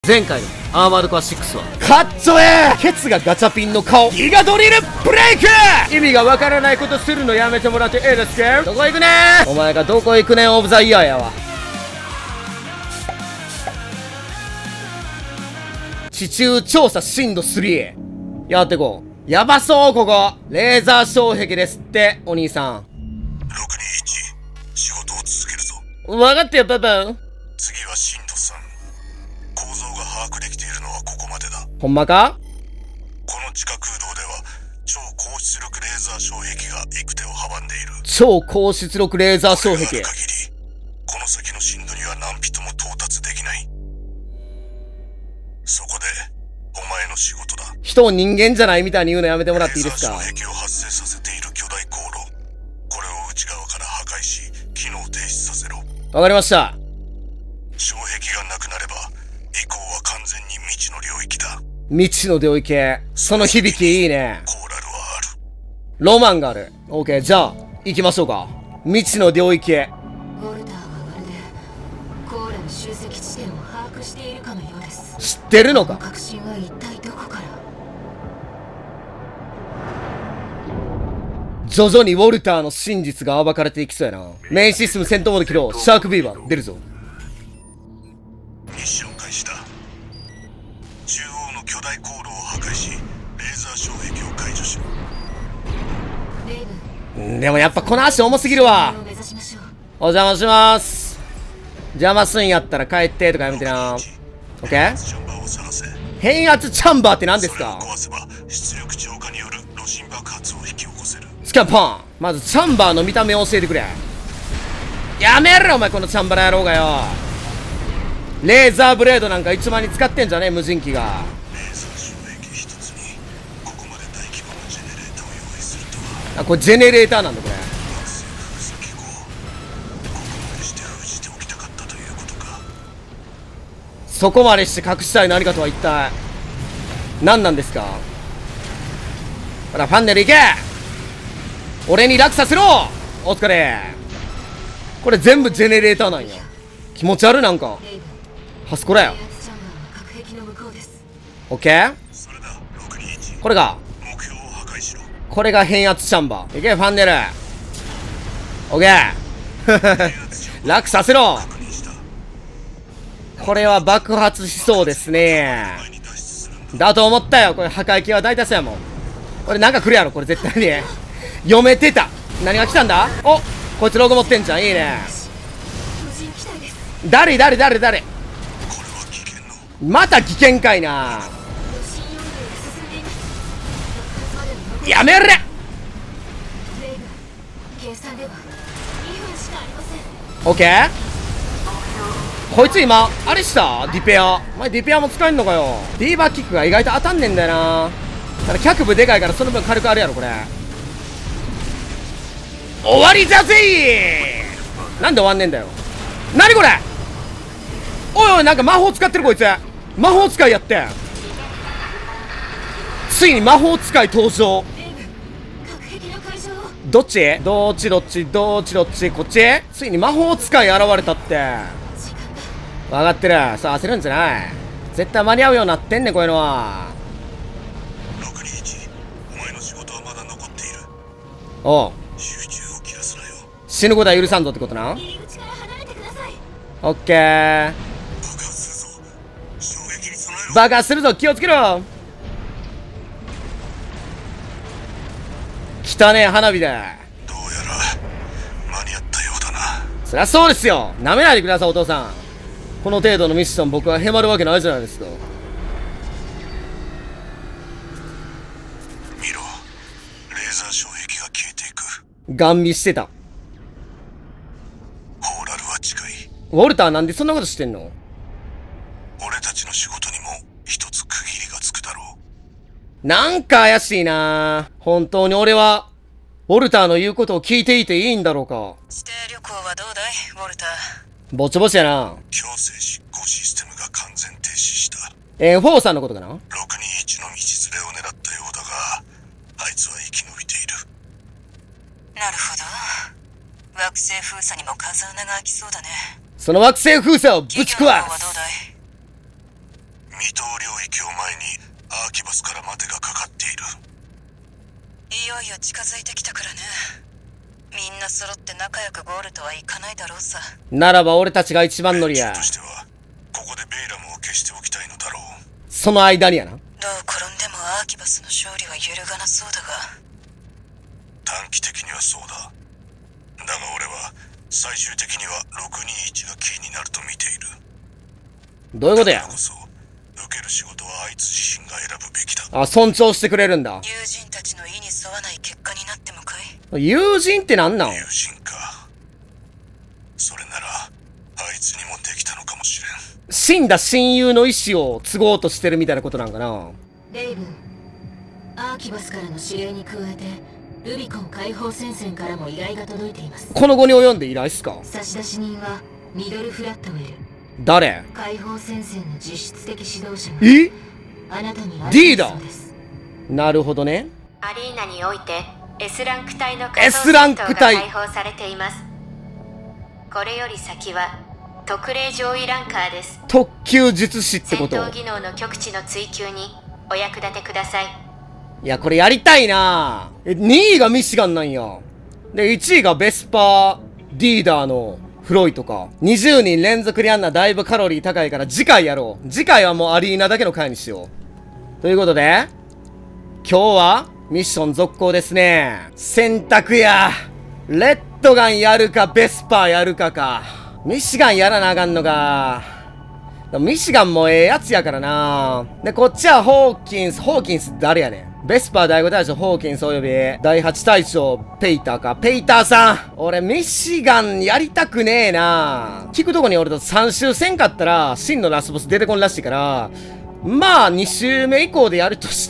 前回のアーマードコア6はかっちょええケツがガチャピンの顔ギガドリルブレイク意味がわからないことするのやめてもらっていいですか。どこ行くねお前がどこ行くねオブザイヤーやわ。地中調査深度3やってこう。やばそうここレーザー障壁ですってお兄さん。 621仕事を続けるぞ。 分かってよパパ。 次は深度3。構造が把握できているのはここまでだ。 ほんまか。 この地下空洞では超高出力レーザー障壁が幾手を阻んでいる。 超高出力レーザー障壁。 これがある限りこの先の深度には何人も到達できない。そこでお前の仕事だ。 人を人間じゃないみたいに言うのやめてもらっていいですか。 レーザー障壁を発生させている巨大航路、これを内側から破壊し機能停止させろ。 わかりました。 障壁がなくなれば以降は完全に未知の領域だ。 未知の領域。その響きいいね。 コーラルはある。 ロマンがある。オーケー、じゃあ行きましょうか。未知の領域へ。 ウォルターはまるでコーラの集積地点を把握しているかのようです。 知ってるのか。 確信は一体どこから。 徐々にウォルターの真実が暴かれていきそうやな。メインシステム戦闘モード起動。シャークビーバー出るぞ。 ミッション開始だ。中央の巨大航路を破壊しレーザー障壁を解除しろ。 レイブン、 でもやっぱこの足重すぎるわ。 目指しましょう。 お邪魔します。邪魔すんやったら帰ってとかやめてな。オッケー。 チャンバーを探せ。 変圧チャンバーって何ですか。 それを壊せば出力超過による炉心爆発を引き起こせる。 スキャンポン。まずチャンバーの見た目を教えてくれ。やめろお前このチャンバラ野郎がよ。レーザーブレードなんか一番に使ってんじゃねえ無人機が。 レーザー障壁一つにここまで大規模なジェネレーターを用意するとは。 あ、これジェネレーターなんだこれ。 惑星封鎖機構、ここまでして封じておきたかったということか。 そこまでして隠したい何かとは一体何なんですか。ほらファンネル行け。俺に落差しろ。お疲れ。これ全部ジェネレーターなんや。気持ち悪いなんか。 レイブン、 ハスコラよ。 変圧チャンバーは隔壁の向こうです。 オッケー。 それだ。621 これが目標を破壊しろ。 これが変圧チャンバー。いけファンネル。オッケー。落させろ。 確認した。 これは爆発しそうですね。 前に脱出するんだ。 だと思ったよ。これ破壊系は大多数やもん。これなんか来るやろこれ絶対に。読めてた。何が来たんだ。お、こいつロゴ持ってんじゃん。いいね。 無人機体です。 誰これは危険の。 また危険かいな。 炉心溶融が進んでいます。爆発までの残りやめれ。 レイブン、計算では2分しかありません。 オッケー。こいつ今あれしたディペア。お前ディペアも使えんのかよ。ディーバーキックが意外と当たんねんだよな。ただ脚部でかいからその分軽くあるやろこれ。終わりじゃぜー。なんで終わんねんだよ。何これ。おいおいなんか魔法使ってるこいつ。魔法使いやって。ついに魔法使い登場。 レイブン、隔壁の会場を。 どっちどっちどっちどっちどっちこっち。ついに魔法使い現れたって。 時間が。 分かってる。さあ焦るんじゃない。絶対間に合うようになってんねんこういうのは。 621お前の仕事はまだ残っている。 おう集中を切らすなよ。 死ぬことは許さんぞってことな。 入り口から離れてください。 オッケー。 爆発するぞ。衝撃に備えろ。 爆発するぞ気をつけろ。汚ねえ花火だ。 どうやら間に合ったようだな。 そりゃそうですよ。なめないでくださいお父さん。この程度のミッション僕はへまるわけないじゃないですか。 見ろ。レーザー障壁が消えていく。 ガン見してた。 コーラルは近い。 ウォルターなんでそんなことしてんの。 俺たちの仕事にも一つ区切りがつくだろう。 なんか怪しいな。本当に俺はウォルターの言うことを聞いていていいんだろうか。 指定旅行はどうだいウォルター。 ぼちぼちやな。 強制執行システムが完全停止した。 エンフォーさんのことかな。 621の道連れを狙ったようだがあいつは生き延びている。 なるほど。惑星封鎖にも風穴が開きそうだね。 その惑星封鎖をぶち壊企業の方はどうす。 だい。 未踏領域を前にアーキバスから待てがかかっている。 いよいよ近づいてきたからね。みんな揃って仲良くゴールとはいかないだろうさ。 ならば俺たちが一番乗りや。 としてはここでベイラムを消しておきたいのだろう。 その間にやな。 どう転んでもアーキバスの勝利は揺るがなそうだが。 短期的にはそうだ。だが俺は最終的には621がキーになると見ている。 どういうことや。 だからこそ受ける仕事はあいつ自身が選ぶべきだ。 あ、尊重してくれるんだ。 友人たちの意に沿わない結果になってもかい。 友人ってなんなん？ 友人か。それならあいつにもできたのかもしれん。 死んだ親友の意思を継ごうとしてるみたいなことなんかな。 レイブン、アーキバスからの指令に加えてルビコン解放戦線からも依頼が届いています。 この後に及んで依頼っすか？ 差出人はミドル・フラットウェル。 誰？ 解放戦線の実質的指導者がえ？ あなたに D だ。 そうです。 なるほどね。 アリーナにおいて S ランク帯の S ランク帯が解放されています。これより先は特例上位ランカーです。 特級術師って戦こと？ 闘技能の極致の追求にお役立てください。 いや、これやりたいな。2位がミシガンなんや。で、1位がベスパー、リーダーのフロイトか。20人連続でやんな、だいぶカロリー高いから次回やろう。次回はもうアリーナだけの回にしよう。ということで、今日はミッション続行ですね。選択や。レッドガンやるか、ベスパーやるかか。ミシガンやらなあかんのか。ミシガンもええやつやからな。で、こっちはホーキンス誰やねん。ベスパー第5隊長ホーキンスおよび第8隊長ペイターか。ペイターさん。俺ミシガンやりたくねえな。聞くとこにおると3周せんかったら真のラスボス出てこんらしいから、まあ2周目以降でやるとして、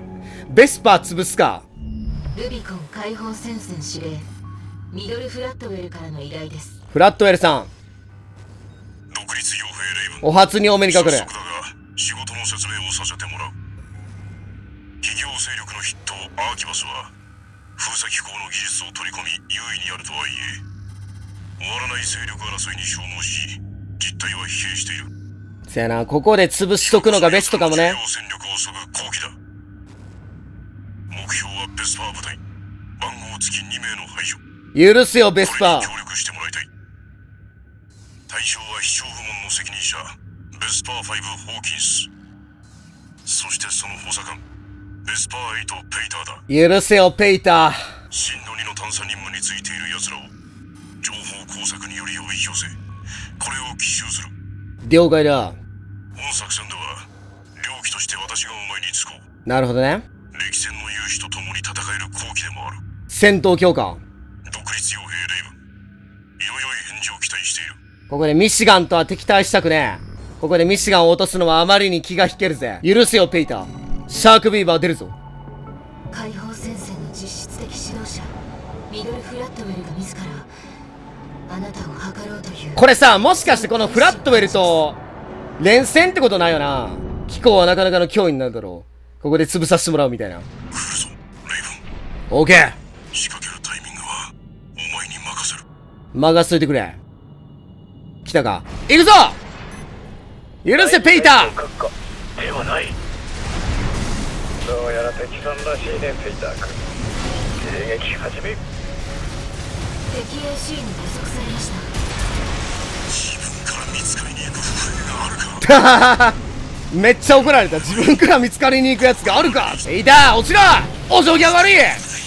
ベスパー潰すか。 ルビコン解放戦線指令ミドル・フラットウェルからの依頼です。 フラットウェルさん。 独立傭兵レイブン。 お初にお目にかかる。 早速だが仕事の説明をさせてもらう。企業勢力の筆頭アーキバスは封鎖機構の技術を取り込み優位にあるとはいえ、終わらない勢力争いに消耗し実態は疲弊している。 せやな、ここで潰しとくのがベストかもね。 戦力を削ぐ好機だ。目標はベスパー部隊番号付き2名の排除。 許すよベスパー。 これに協力してもらいたい。対象は非常部門の責任者ベスパー5ホーキンス、そしてその補佐官ベスパー8ペイターだ。 許せよペイター。 真の2の探査任務についている奴らを情報工作によりおびき寄せ、これを奇襲する。 了解だ。 本作戦では領機として私がお前につこう。 なるほどね。 歴戦の勇士と共に戦える好機でもある。 戦闘強化。 独立傭兵レイブン、色良い返事を期待している。 ここでミシガンとは敵対したくねえ。ここでミシガンを落とすのはあまりに気が引けるぜ。許せよペイター。シャークビーバー出るぞ。 解放戦線の実質的指導者ミドル・フラットウェルが自らあなたを図ろうという。 これさ、もしかしてこのフラットウェルと連戦ってことないよな。機構はなかなかの脅威になるだろう。ここで潰させてもらうみたいな。 来るぞレイブン。 オーケー。 仕掛けるタイミングはお前に任せる。 任せといてくれ。来たか。行くぞ。許せペイター。 ではない。どうやら敵さんらしいねペイター君。迎撃始め。 敵 AC に捕捉されました。 自分から見つかりに行く不平があるか。 めっちゃ怒られた。自分から見つかりに行くやつがあるか。ペイター落ちろ。お上気が悪い。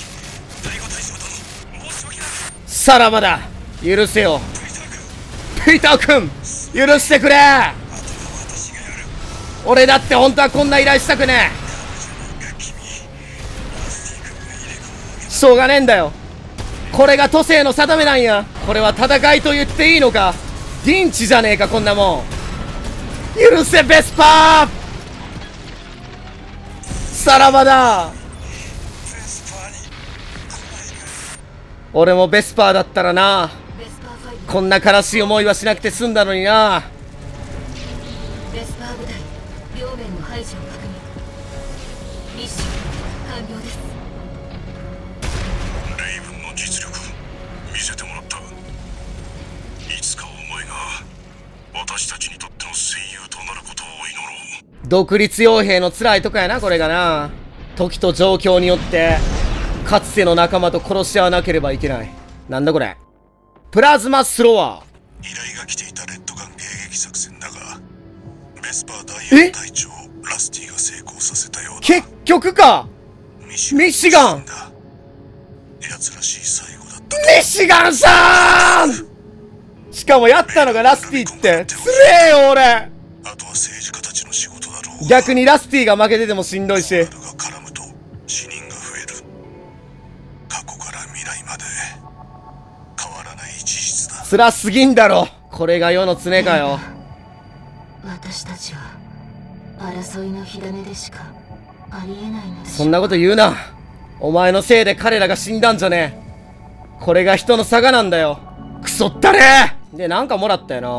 さらばだ。許せよペイター君。許してくれ。俺だって本当はこんな依頼したくねえ。しょうがねえんだよ。これが都政の定めなんや。これは戦いと言っていいのか。リンチじゃねえかこんなもん。許せベスパー。さらばだ。俺もベスパーだったらな、 ベスパー5 こんな悲しい思いはしなくて済んだのにな。 ベスパー部隊両面の排除を確認。ミッション完了です。 レイブンの実力見せてもらった。いつかお前が私たちにとっての戦友となることを祈ろう。 独立傭兵の辛いとこやな、これがな。時と状況によって、かつての仲間と殺し合わなければいけない。なんだこれ。プラズマスロワ依頼が来ていたレッドガン迎撃作戦だが、ベスパー第4隊長ラスティが成功させたようだ。 結局か。ミシガン。 奴らしい最後だった。 ミシガンさん。しかもやったのがラスティってつれえよ俺。 あとは政治家たちの仕事だろう。 逆にラスティが負けててもしんどいし。 が絡むと死人が増える。過去から未来まで変わらない事実だ。 辛すぎんだろ。これが世の常かよ。 私たちは争いの火種でしかありえないのでしょう。 そんなこと言うな。お前のせいで彼らが死んだんじゃねえ。これが人の差がなんだよ。クソったれー。で、なんかもらったよ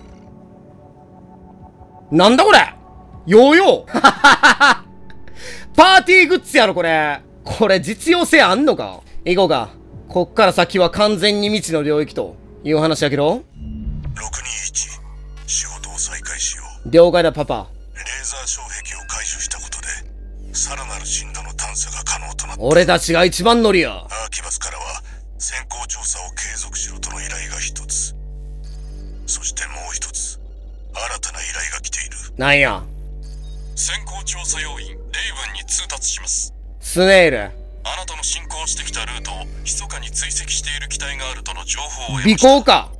な。なんだこれ。ヨーヨー。パーティーグッズやろこれ。これ実用性あんのか。行こうか。こっから先は完全に未知の領域という話やけど。 621、仕事を再開しよう。 了解だパパ。 レーザー障壁を解除したことでさらなる深度の探査が可能となった。 俺たちが一番乗りや。 アーキバスからは先行調査を継続しろとの依頼が一つ、そしてもう一つ新たな依頼が来ている。 なんや。 先行調査要員レイブンに通達します。 スネイル。 あなたの進行してきたルートを密かに追跡している機体があるとの情報を得ました。 尾行か。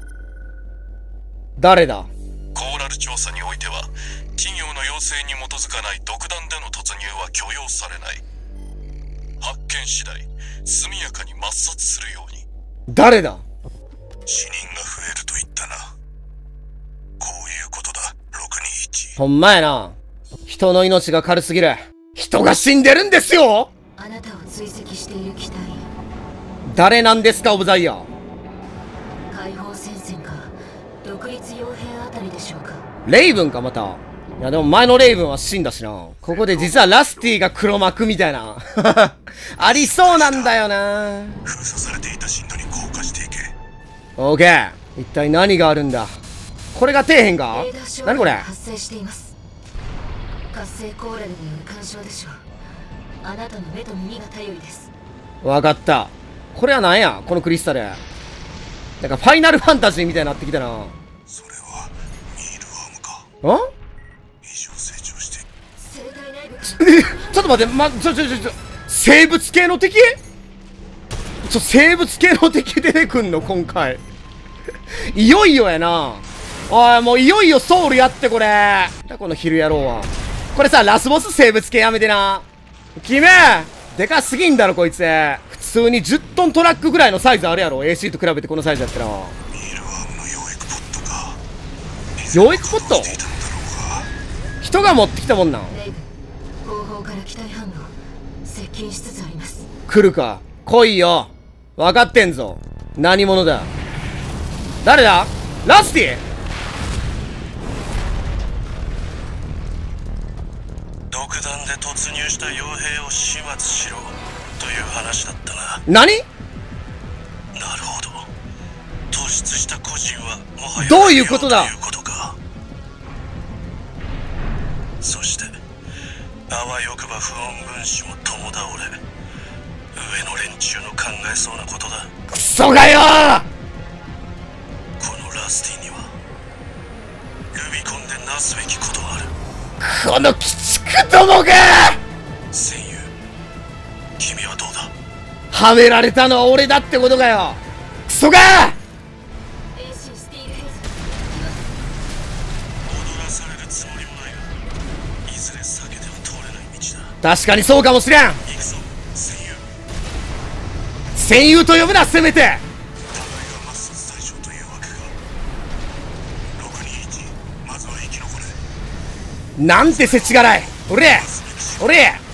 誰だ。 コーラル調査においては企業の要請に基づかない独断での突入は許容されない。発見次第速やかに抹殺するように。 誰だ。 死人が増えると言ったな。こういうことだ。621。 ほんまやな。人の命が軽すぎる。人が死んでるんですよ。 あなたを追跡している機体、 誰なんですかオブザイヤー。 解放戦線か独立傭兵あたりでしょうか。 レイブンかまた。いやでも前のレイブンは死んだしな。ここで実はラスティが黒幕みたいなありそうなんだよな。 封鎖されていた深度に降下していけ。 オーケー。一体何があるんだ。これが底辺か。 レーダー障何これ。 害が発生しています。活性コーラルによる干渉でしょう。あなたの目と耳が頼りです。 わかった。これは何やこのクリスタル。なんかファイナルファンタジーみたいになってきたな。 それはミールワームか。 ん異常成長して生体内部ちょっと待って、生物系の敵？生物系の敵出てくんの今回。いよいよやな。おい、もういよいよソウルやってこれ。この昼野郎は。これさ、ラスボス生物系やめてな。決め！でかすぎんだろこいつ。普通に10トントラックぐらいのサイズあるやろ。AC と比べてこのサイズやったら。 ミールワームの養育ポットか。 養育ポット？人が持ってきたもんなん。 レイブ後方から機体反応接近しつつあります。 来るか。来いよ。分かってんぞ。何者だ。誰だ。ラスティ。 独断で突入した傭兵を始末しろという話だったな。 何？ なるほど。突出した個人はもはやどういうことだ。 ということか。そしてあわよくば不穏分子も共倒れ、上の連中の考えそうなことだ。 クソがよー。 このラスティにはルビコンでなすべきことがある。 この鬼畜どもが。 戦友、君はどうだ。 はめられたのは俺だってことかよ。クソが。 AC スティールヘイズ踊らされるつもりもないが、いずれ避けては通れない道だ。 確かにそうかもしれん。 行くぞ戦友。 戦友と呼ぶなせめて。 互いが抹殺対象というわけか。621、まずは生き残れ。 なんてせちがらい。俺変わらないな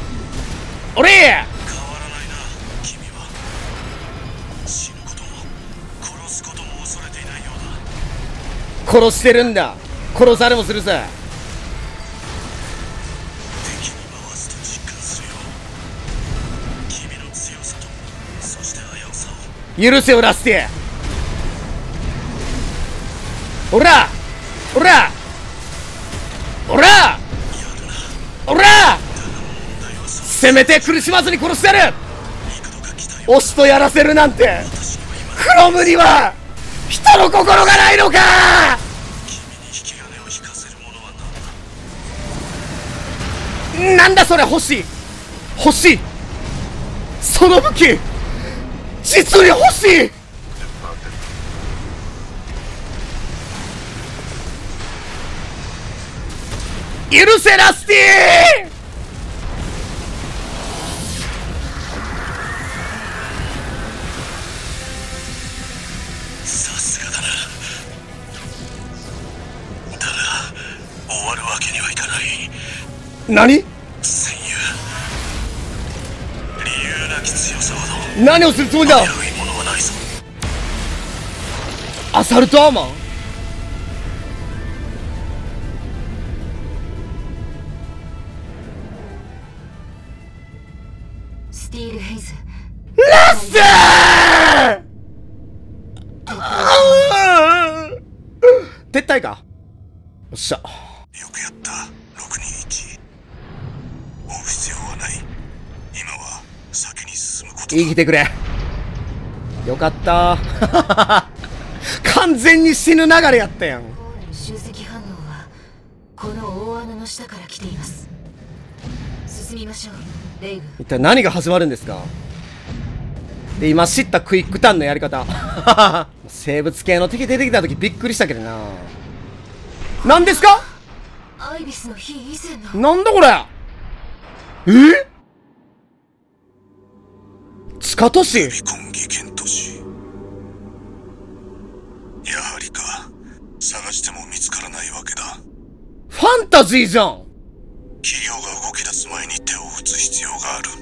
君は。死ぬことも殺すことも恐れていないようだ。 殺してるんだ。殺されもするさ。 敵に回すと実感するよ。君の強さとそして危うさを。 許せよラスティ。おらおらおらおらせめて苦しまずに殺してやる。推しとやらせるなんてクロムには人の心がないのか。なんだそれ。欲しい欲しい、その武器実に欲しい。許せラスティ。 さすがだな。だが終わるわけにはいかない。 何戦友、理由なき強さほど何をするつもりだ。 危ういものはないぞ。 アサルトアーマー。 スティールヘイズ、 ラステー撤退か。よっしゃ。 よくやった。621。追う必要はない。今は先に進むことだ。 生きてくれ。よかった完全に死ぬ流れやったやん。 コーラル集積反応はこの大穴の下から来ています。進みましょうレイブ。 一体何が始まるんですか。で今知ったクイックターンのやり方生物系の敵出てきた時びっくりしたけどな。何ですか。 アイビスの日以前の。 なんだこれ。地下都市。 ビコン技研都市。やはりか。探しても見つからないわけだ。 ファンタジーじゃん。 企業が動き出す前に手を打つ必要がある。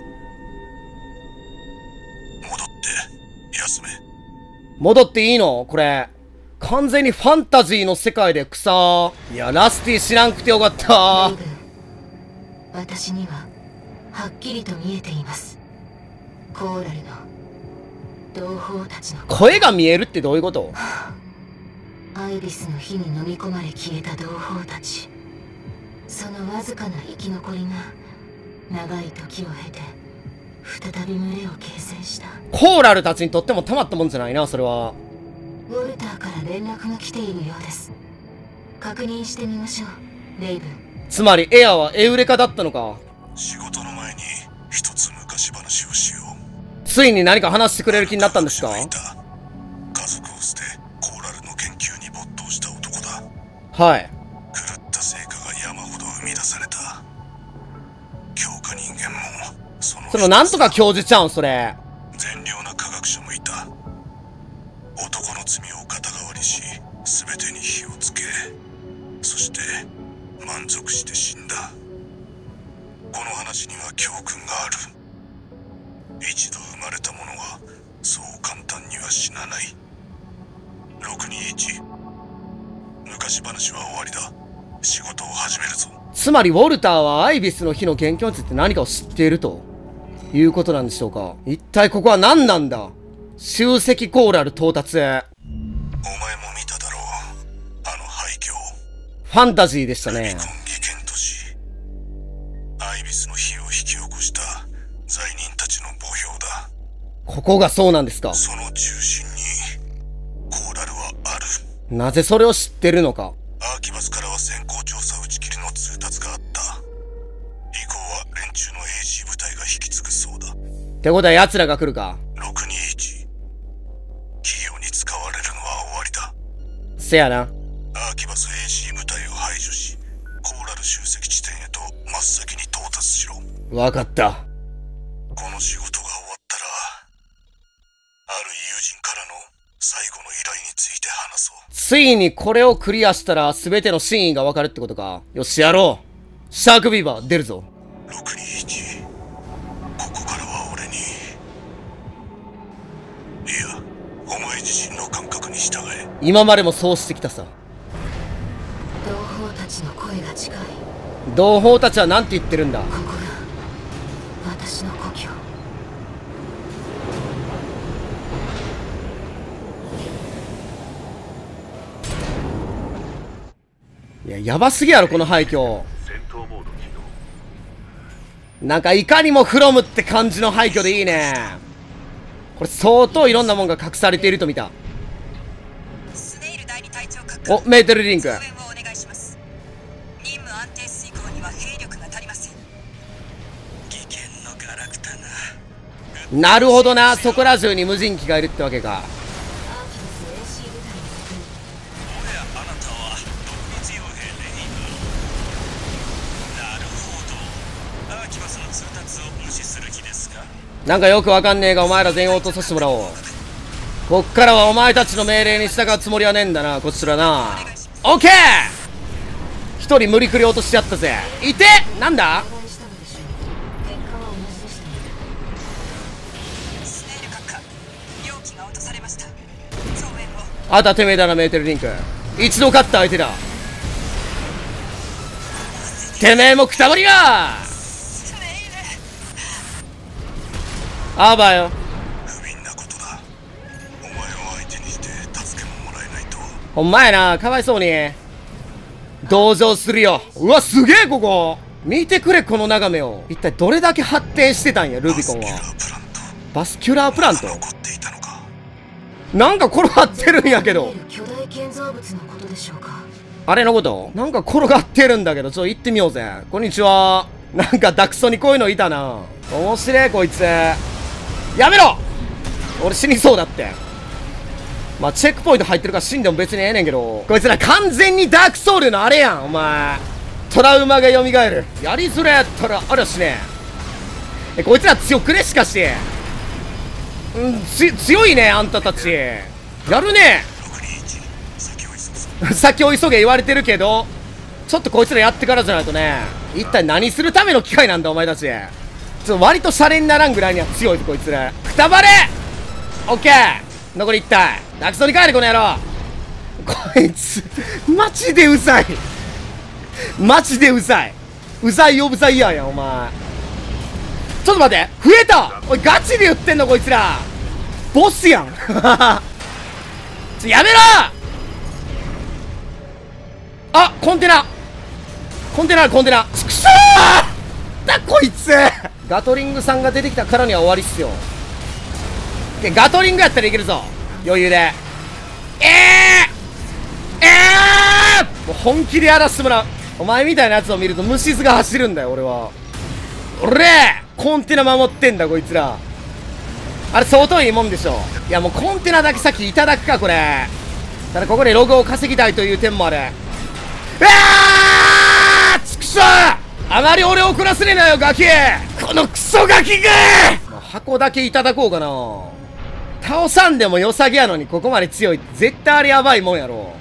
戻って休め。 戻っていいのこれ。完全にファンタジーの世界で草。いやラスティ知らんくてよかったレイブ、私にははっきりと見えています。コーラルの同胞たちの声が見えるってどういうこと。 アイビスの火に飲み込まれ消えた同胞たち。そのわずかな生き残りが長い時を経て再び群れを形成した。 コーラルたちにとってもたまったもんじゃないなそれは。 ウォルターから連絡が来ているようです。確認してみましょうレイブ。 つまりエアはエウレカだったのか。 仕事の前に一つ昔話をしよう。 ついに何か話してくれる気になったんですか。 家族を捨てコーラルの研究に没頭した男だ。 はい。 狂った成果が山ほど生み出された。強化人間もそのなんとか教授ちゃうんそれ。 善良な科学者もいた。男の罪を肩代わりし全てに火をつけ、そして満足して死んだ。この話には教訓がある。一度生まれたものはそう簡単には死なない。621、昔話は終わりだ。仕事を始めるぞ。 つまりウォルターはアイビスの火の元凶について何かを知っているということなんでしょうか。一体ここは何なんだ。集積コーラル到達。 お前も見ただろう、あの廃墟。 ファンタジーでしたね。 ルビコン技研都市。アイビスの火を引き起こした罪人たちの墓標だ。 ここがそうなんですか。 その中心にコーラルはある。 なぜそれを知ってるのか。 アーキバスからは先行調査打ち切りの通達があった。以降は連中の AG 部隊が引き継ぐそうだ。 ってことは奴らが来るか。 621、企業に使われるのは終わりだ。 せやな。 アーキバス AG 部隊を排除し、コーラル集積地点へと真っ先に到達しろ。 わかった。 この仕事が終わったら、ある友人からの最後の依頼について話そう。 ついにこれをクリアしたら全ての真意がわかるってことか。よしやろう。シャークビーバー出るぞ。 621、ここからは俺に、いや、お前自身の感覚に従え。 今までもそうしてきたさ。 同胞たちの声が近い。 同胞たちは何て言ってるんだ。 ここが私の故郷。 いや、やばすぎやろこの廃墟。 戦闘モード起動。 なんかいかにもフロムって感じの廃墟でいいね。これ相当いろんなもんが隠されていると見た。 スネイル第二隊長閣下、 お、メーテルリンク。 増援をお願いします。任務安定遂行には兵力が足りません。危険のガラクタが。 なるほどな、そこら中に無人機がいるってわけか。 アーキバス AC 部隊に着く。 おやあなたは独立傭兵レイブ。なるほど。アーキバスの通達を無視する気ですか？ なんかよくわかんねえが、お前ら全員落とさせてもらおう。こっからはお前たちの命令に従うつもりはねえんだな、こちらな。オッケー。一人無理くり落としちゃったぜ。いて、なんだ。 お願いしたのでしょう。結果は同じでしたね。 スネイル閣下、容器が落とされました。増援を。 あとはてめえだな、メーテルリンク。一度勝った相手だ。てめえもくたばりが。 スネイあばよ。 不憫なことだ。お前を相手にして助けももらえないと。 ほんまやな、かわいそうに。同情するよ。うわ、すげえここ。見てくれ、この眺めを。一体どれだけ発展してたんや、ルビコンは。バスキュラープラント。 残っていたのか。 なんか転がってるんやけど。 巨大建造物のことでしょうか。 あれのことなんか転がってるんだけど、ちょ、行ってみようぜ。こんにちは。なんかダクソにこういうのいたな。面白い、こいつ。やめろ。俺死にそうだって。まあ、チェックポイント入ってるから死んでも別にええねんけど。こいつら完全にダークソウルのあれやん、お前。トラウマが蘇る。やりづらやったら、あらしねえ。こいつら強くね、しかし。強いね、あんたたち。やるね。先を急げ言われてるけど、ちょっとこいつらやってからじゃないとね。一体何するための機械なんだ、お前たち。割とシャレにならんぐらいには強いぞ、こいつら。くたばれ。オッケー。残り1体。ダクソに帰れ、この野郎。こいつマジでうざい。マジでうざい。うざいオブザイヤーやん、お前。ちょっと待って、増えた。おい、ガチで言ってんの、こいつら。ボスやん。やめろ。あ、コンテナ。コンテナある、コンテナ。ちくしょーだ、こいつ。ガトリングさんが出てきたからには終わりっすよ。ガトリングやったらいけるぞ、余裕で。もう本気でやらせてもらう。お前みたいなやつを見ると虫唾が走るんだよ、俺は。コンテナ守ってんだ、こいつら。あれ相当いいもんでしょ。いや、もうコンテナだけ先いただくか、これ。ただここでログを稼ぎたいという点もある。ちくしょー。あまり俺を怒らせねえなよ、ガキ。このクソガキが。箱だけいただこうかな。倒さんでも良さげやのにここまで強いって絶対あれやばいもんやろ。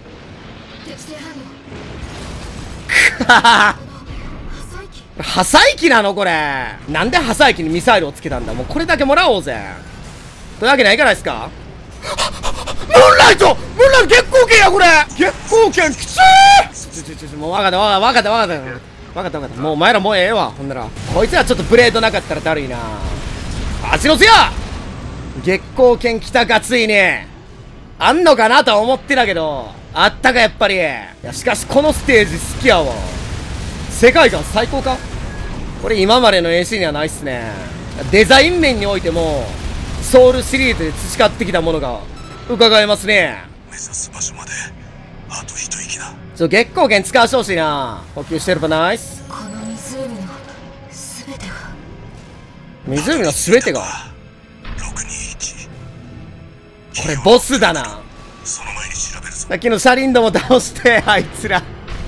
破砕機なのこれ。なんで破壊機にミサイルをつけたんだ。もうこれだけもらおうぜ。というわけないかないですか。ムーンライト月光剣やこれ。月光剣きつー。もう分かったもうお前らもうええわ。ほんならこいつらちょっとブレードなかったらだるいな。足のせよ。月光剣来たかついね。あんのかなとは思ってたけど、あったかやっぱり。いやしかしこのステージ好きやわ。世界観最高か。これ今までの AC にはないっすね。デザイン面においてもソウルシリーズで培ってきたものが伺えますね。 目指す場所まであと一息だ。 月光剣使わしてほしいな。補給してればナイス。 この湖の全てが。 湖の全てが。 621。 これボスだな。 その前に調べるぞ。 さっきの車輪ども倒してあいつら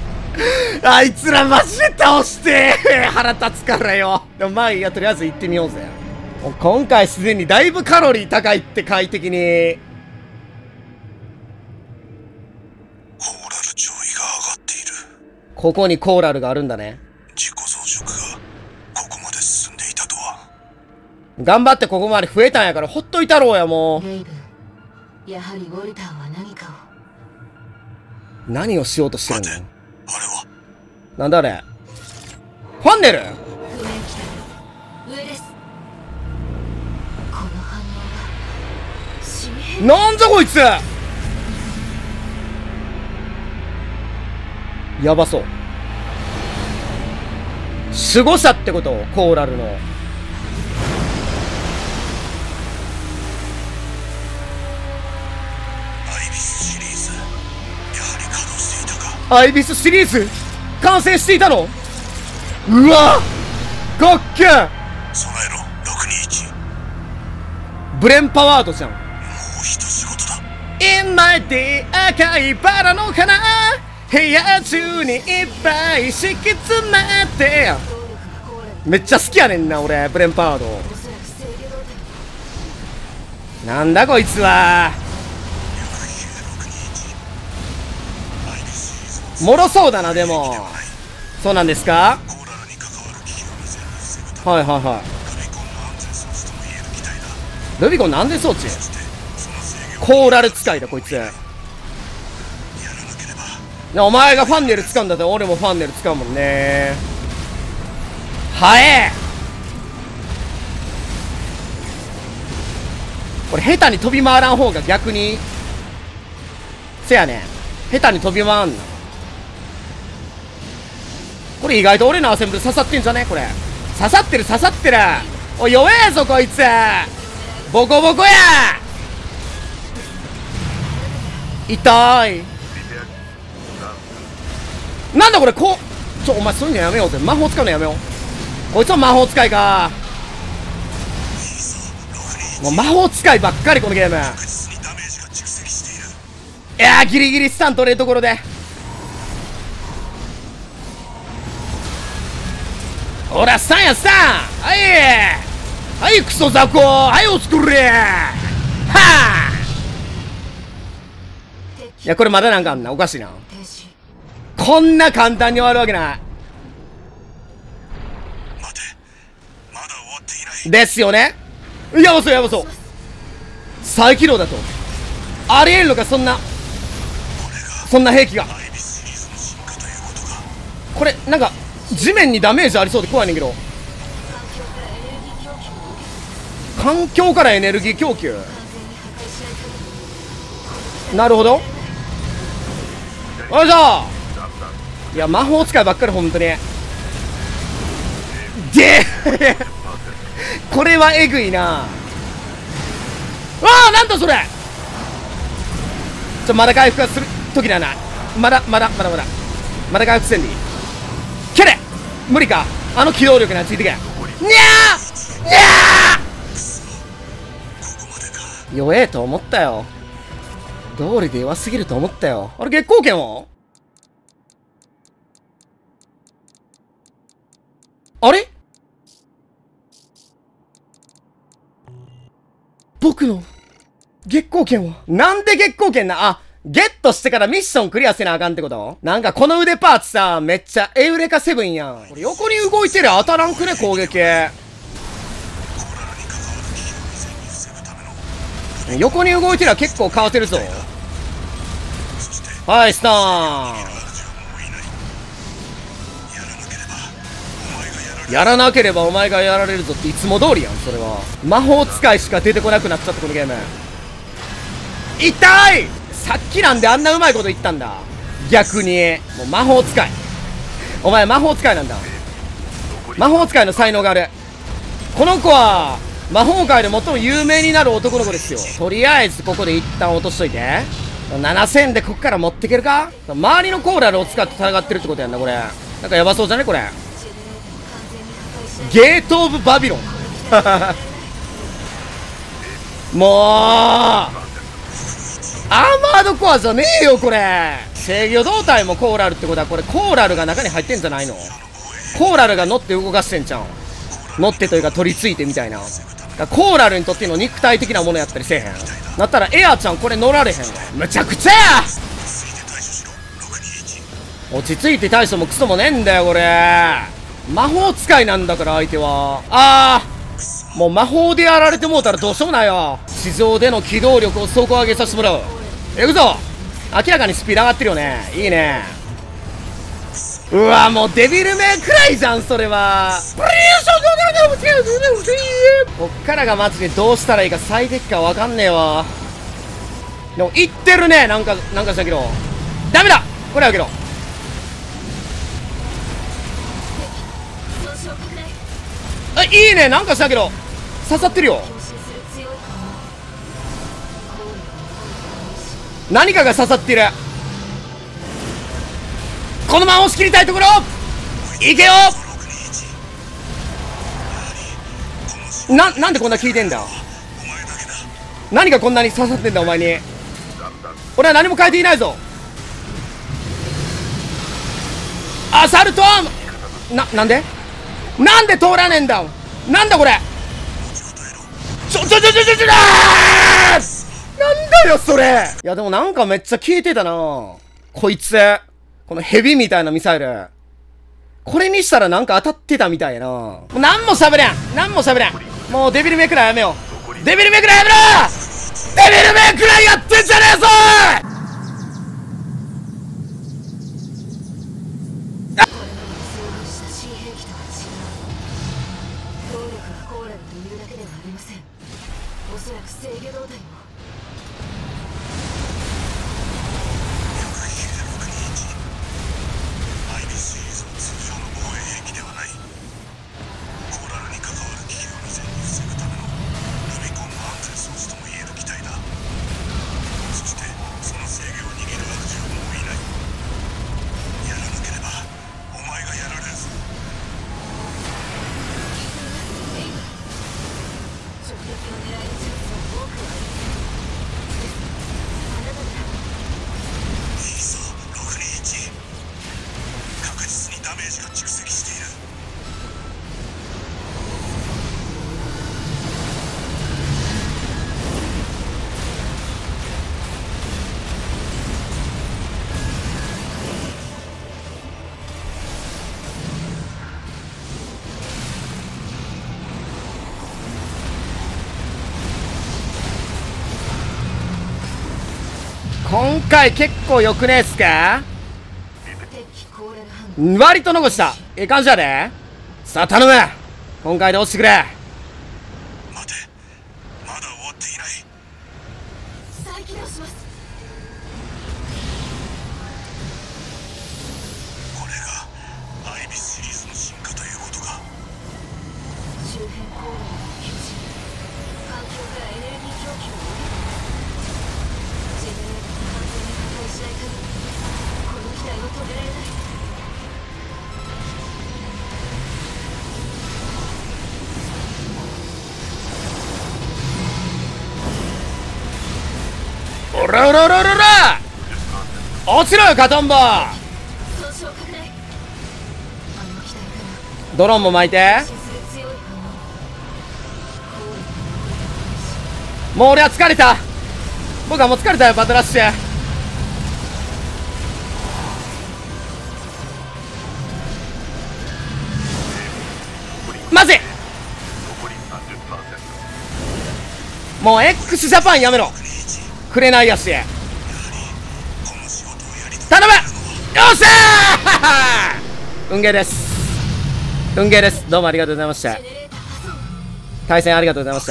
マジで倒して腹立つからよ。でもまあいいや、とりあえず行ってみようぜ。もう今回すでにだいぶカロリー高いって快適に。 コーラル潮位が上がっている。 ここにコーラルがあるんだね。 自己増殖がここまで進んでいたとは。 頑張ってここまで増えたんやからほっといたろうや。もうレイブン、やはりウォルターは何かを。 何をしようとしてるんだよ。 あれはなんだあれ。ファンネル。 上来た上です。この反応は死に変。 なんじゃこいつ。やばそう。 守護者ってこと？コーラルの。アイビスシリーズ完成していたの？うわかっけー。 備えろ621。 ブレンパワードじゃん。 もう一仕事だ。 今で赤いバラの花、部屋中にいっぱい敷き詰めて。めっちゃ好きやねんな俺、ブレンパワード。なんだこいつは。もろそうだな。でもそうなんですか。はいはいはい。ルビコンの安全装置、コーラル使いだこいつ。お前がファンネル使うんだったら俺もファンネル使うもんね。はえこれ下手に飛び回らん方が逆にせやねん。下手に飛び回んな。これ意外と俺のアセンブル刺さってんじゃね。これ刺さってる刺さってる。おい弱えぞこいつ。ボコボコや。痛い。なんだこれ。お前そういうのやめようぜ。魔法使うのやめよう。こいつは魔法使いか。もう魔法使いばっかりこのゲーム。いやーギリギリスタン取れるところで。ほらスタンやスタン。はいはいクソ雑魚。はいお作れ。はあ。いやこれまだなんかあんな。おかしいな。こんな簡単に終わるわけない。 待て、まだ終わっていない。 ですよね。やばそうやばそう。再起動だとありえるのか。そんな兵器が。これなんか地面にダメージありそうで怖いねんけど。環境からエネルギー供給。なるほど。よいしょ。いや魔法使いばっかり本当に。でこれはえぐいな。わあなんだそれ。まだ回復がする時だな。まだ回復せんでいい。蹴れ。無理か。あの機動力にはついてけ。にゃーにゃー。弱えと思ったよ。道理で弱すぎると思ったよ。あれ月光剣はあれ。僕の月光剣はなんで月光剣な。あ、ゲットしてからミッションクリアせなあかんってこと？なんかこの腕パーツさ、めっちゃエウレカセブンやん。これ横に動いてりゃ当たらんくね攻撃。横に動いてりゃ結構かわせるぞ。はいスターン。やらなければお前がやられるぞっていつも通りやん。それは魔法使いしか出てこなくなっちゃったこのゲーム。痛い。さっきなんであんなうまいこと言ったんだ。逆にもう魔法使い。お前魔法使いなんだ。魔法使いの才能がある。この子は魔法界で最も有名になる男の子ですよ。とりあえずここで一旦落としといて。7000でこっから持ってけるか。周りのコーラルを使って戦ってるってことやんなこれ。なんかやばそうじゃねこれ。ゲートオブバビロンもうアーマードコアじゃねえよこれ。制御胴体もコーラルってことはこれコーラルが中に入ってんじゃないの。コーラルが乗って動かしてんじゃん。乗ってというか取り付いてみたいな。コーラルにとっての肉体的なものやったりせえへん。だったらエアちゃんこれ乗られへんわ。むちゃくちゃや。落ち着いて対処もクソもねえんだよこれ。魔法使いなんだから相手は。もう魔法でやられてもうたらどうしようもないよ。地上での機動力を底上げさせてもらう。行くぞ。明らかにスピード上がってるよね。いいね。うわもうデビルメイクライじゃんそれは。こっからがマジでどうしたらいいか最適か分かんねえわ。でも言ってるね。なんかしたけどダメだこれやけど。 あ、いいね。なんかしたけど刺さってるよ。何かが刺さってる。このまま押し切りたいところ。いけよ。なんでこんな効いてんだ。何がこんなに刺さってんだお前に。俺は何も変えていないぞ。アサルトアーム。なんで通らねえんだ。なんだこれ。なんだよそれ。いやでもなんかめっちゃ効いてたなこいつ。このヘビみたいなミサイル。これにしたらなんか当たってたみたいな。もう何も喋れん。もうデビルメイクライやめよう。デビルメイクライやめろ。デビルメイクライやってんじゃねえぞ。今回結構よくねえっすか。割と残した。ええ感じやで。さあ頼む。今回で落ちてくれ。 待て、まだ終わっていない。 再起動します。 これがアイビスシリーズの進化ということか。 周辺航路の表示、環境からエネルギー供給をジェネレーターを完全に破壊しない限りこの機体を止められない。 おらおらおらおらおら。落ちろよカトンボ。 損傷拡大。あの機体からドローンも巻いて。 発信する強い反応。航路のもう俺は疲れた。僕はもう疲れたよバトラッシュ。まずい。もう X ジャパンやめろ。くれないやし頼む。よっしゃー。運ゲーです。運ゲーです。どうもありがとうございました。対戦ありがとうございました。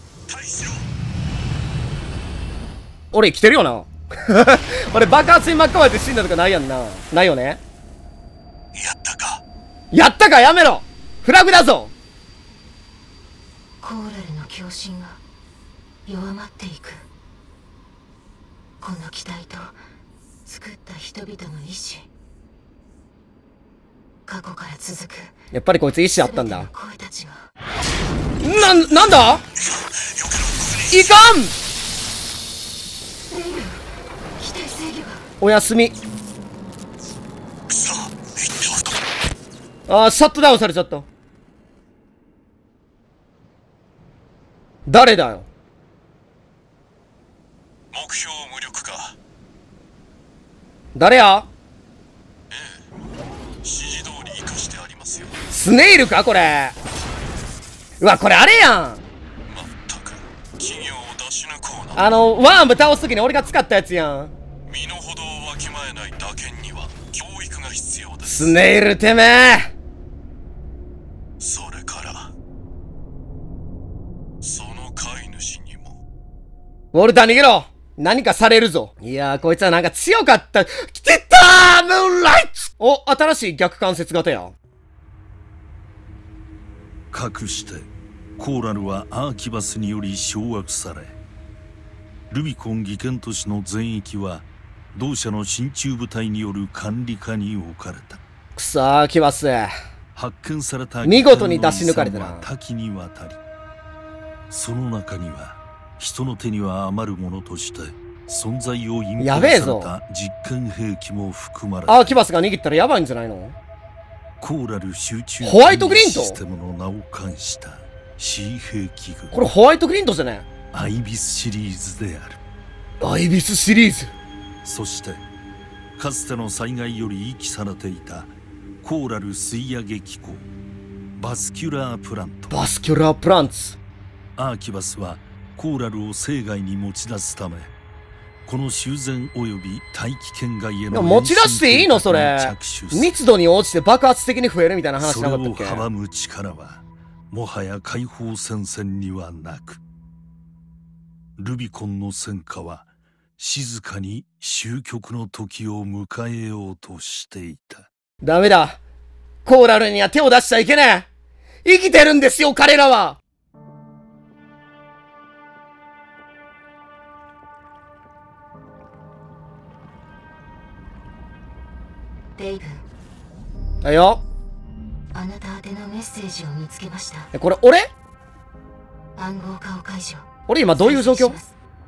俺生きてるよな俺爆発に巻き込まれて死んだとかないやんな。ないよね。 やったか。 やったか。やめろ。フラグだぞ。 コーラルの共振が弱まっていく。この機体と作った人々の意志、過去から続くやっぱりこいつ意志あったんだ。 全ての声たちがなんだ。いかん。 機体制御がおやすみ。 くそ、言っておくと。 あーシャットダウンされちゃった。誰だよ。 目標無力か。 誰や。 指示通り生かしてありますよ。 スネイルかこれ。うわこれあれやん。 まったく企業を出し抜こうな。 ワーム倒す時に俺が使ったやつやん。 身の程をわきまえない打剣には教育が必要です。 スネイルてめえ。 それからその飼い主にも。 ウォルター逃げろ。何かされるぞ。いやーこいつはなんか強かった。来てたームーンライト。お、新しい逆関節型や。 かくしてコーラルはアーキバスにより掌握され、ルビコン技研都市の全域は同社の進駐部隊による管理下に置かれた。 くそー、キバス。 発見された見事に出し抜かれたな。 多岐にわたり、その中には人の手には余るものとして存在を隠蔽された実験兵器も含まれて、 アーキバスが握ったらやばいんじゃないの？ コーラル集中ホワイトグリーントシステムの名を冠した C 兵器群、 これホワイトグリーントじゃね？ アイビスシリーズである。 アイビスシリーズ。 そしてかつての災害より遺棄されていたコーラル吸い上げ機構バスキュラープラント。 バスキュラープランツ。 アーキバスはコーラルを生涯に持ち出すため、この修繕及び大気圏外への持ち出していいのそれ？密度に応じて爆発的に増えるみたいな話なかったっけ？ それを阻む力はもはや解放戦線にはなく、ルビコンの戦火は静かに終局の時を迎えようとしていた。 ダメだ。コーラルには手を出しちゃいけない。生きてるんですよ、彼らは。 レイブン。 だよ。 あなた宛てのメッセージを見つけました。 これ俺？ 暗号化を解除。 俺今どういう状況？ 621、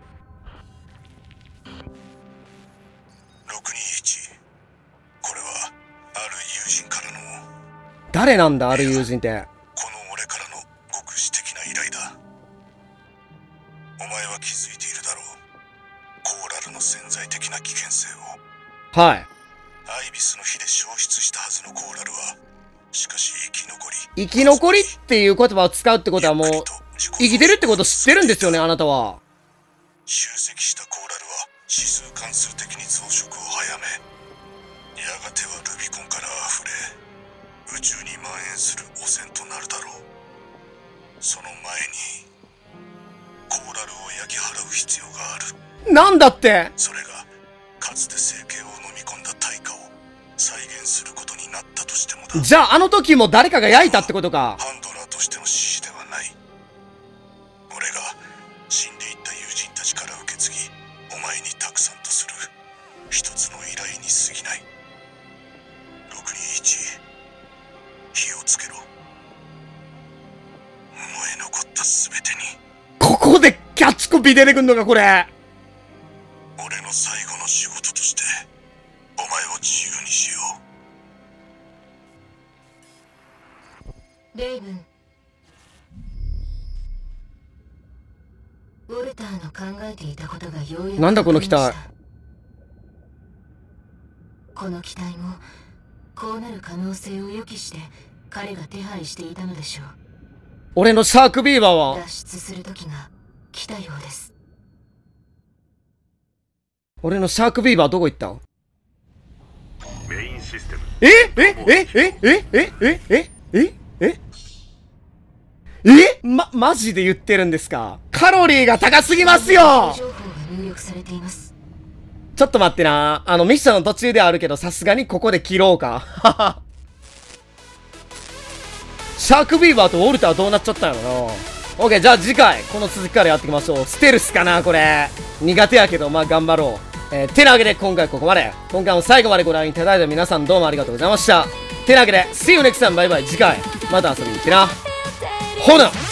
これはある友人からの。 誰なんだ、ある友人って。 この俺からの極私的な依頼だ。お前は気づいているだろう。コーラルの潜在的な危険性を。 はい。 アイビスの火で消失したはずのコーラルは、しかし生き残り。 生き残りっていう言葉を使うってことはもう、生きてるってこと知ってるんですよね、あなたは。 集積したコーラルは指数関数的に増殖を早め、やがてはルビコンから溢れ、宇宙に蔓延する汚染となるだろう。その前にコーラルを焼き払う必要がある。 なんだって。 それがかつて生計を飲み込んだ対価を再現することになったとしてもだ。 じゃああの時も誰かが焼いたってことか。 ハンドラーとしての指示ではない。俺が死んでいった友人たちから受け継ぎ、お前にたくさんとする一つの依頼に過ぎない。621、火をつけろ。燃え残った全てに。 ここでキャッチコピー出てくんのか、これ。 俺の最後の仕事としてお前を自由にしよう。レイブン。ウォルターの考えていたことがようやく。 なんだこの機体。 この機体もこうなる可能性を予期して彼が手配していたのでしょう。 俺のシャークビーバーは脱出する時が来たようです。 俺のシャークビーバーどこ行った？ メインシステム。 マジで言ってるんですか？カロリーが高すぎますよ。 情報が入力されています。 ちょっと待ってな。ミッションの途中ではあるけど、さすがにここで切ろうか。シャークビーバーとウォルターはどうなっちゃったんやろな。オッケー、じゃあ次回、この続きからやっていきましょう。ステルスかな、これ。苦手やけど、まあ頑張ろう。てなわけで今回ここまで。今回も最後までご覧いただいた皆さんどうもありがとうございました。てなわけで、See you next time! バイバイ。次回、また遊びに来てな。ほな